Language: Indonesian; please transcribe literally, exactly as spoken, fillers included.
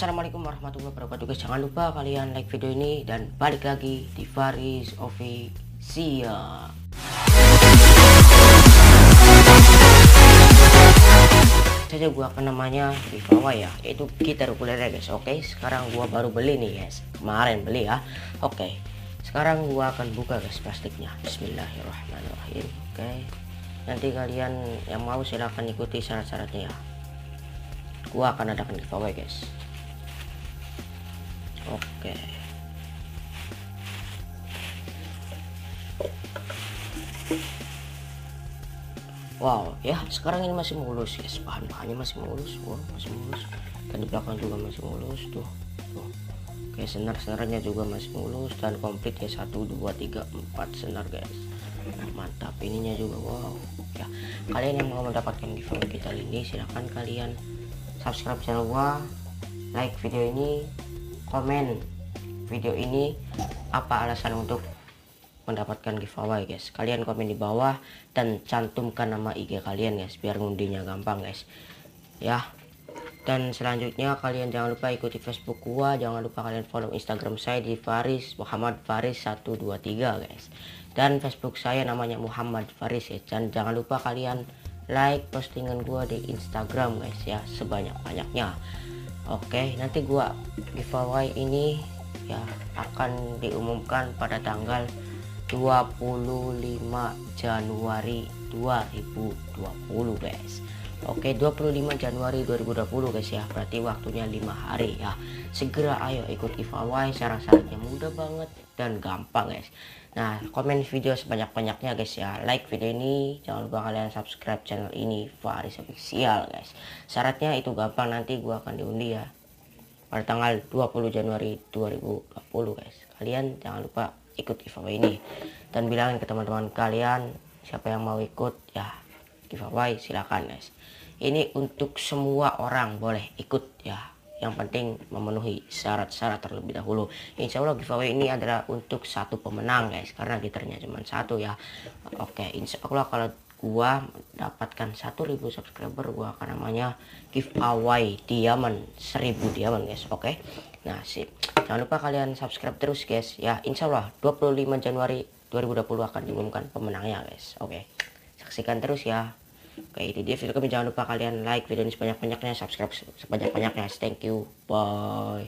Assalamualaikum warahmatullahi wabarakatuh guys. Jangan lupa kalian like video ini dan balik lagi di Faris Official. Saja gua akan namanya giveaway ya, yaitu gitar ukulele guys. Oke, sekarang gua baru beli nih guys, kemarin beli ya. Oke, sekarang gua akan buka guys plastiknya. Bismillahirrahmanirrahim. Oke, nanti kalian yang mau silahkan ikuti syarat-syaratnya ya. Gua akan adakan giveaway guys. Oke, wow ya, sekarang ini masih mulus guys, bahan-bahannya masih mulus. Wow, masih mulus, dan di belakang juga masih mulus tuh, tuh. Oke, senar-senarnya juga masih mulus dan komplit ya, satu dua tiga empat senar guys, mantap. Ininya juga wow ya. Kalian yang mau mendapatkan giveaway kita ini, silahkan kalian subscribe channel gua, like video ini, komen video ini apa alasan untuk mendapatkan giveaway guys. Kalian komen di bawah dan cantumkan nama I G kalian guys, biar ngundinya gampang guys ya. Dan selanjutnya kalian jangan lupa ikuti Facebook gua, jangan lupa kalian follow Instagram saya di Faris Muhammad Faris satu dua tiga guys, dan Facebook saya namanya Muhammad Faris ya. Dan jangan lupa kalian like postingan gua di Instagram guys ya, sebanyak-banyaknya. Oke, nanti gua giveaway ini ya akan diumumkan pada tanggal dua puluh lima Januari dua ribu dua puluh guys. Oke, dua puluh lima Januari dua ribu dua puluh guys ya, berarti waktunya lima hari ya. Segera ayo ikut giveaway, syarat-syaratnya mudah banget dan gampang guys. Nah, komen video sebanyak-banyaknya guys ya, like video ini, jangan lupa kalian subscribe channel ini Faris Official guys. Syaratnya itu gampang, nanti gua akan diundi ya pada tanggal dua puluh Januari dua ribu dua puluh guys. Kalian jangan lupa ikut giveaway ini dan bilangin ke teman-teman kalian siapa yang mau ikut ya giveaway, silakan guys. Ini untuk semua orang boleh ikut ya, yang penting memenuhi syarat-syarat terlebih dahulu. Insya Allah giveaway ini adalah untuk satu pemenang guys, karena gitarnya cuma satu ya. Oke, insya Allah kalau gua dapatkan satu ribu subscriber, gua akan namanya giveaway diamond, seribu diamond guys. Oke, nah sip, jangan lupa kalian subscribe terus guys ya. Insya Allah dua puluh lima Januari dua ribu dua puluh akan diumumkan pemenangnya guys. Oke, saksikan terus ya. Oke, itu dia video kami. Jangan lupa kalian like video ini sebanyak-banyaknya, subscribe sebanyak-banyaknya. Thank you, bye.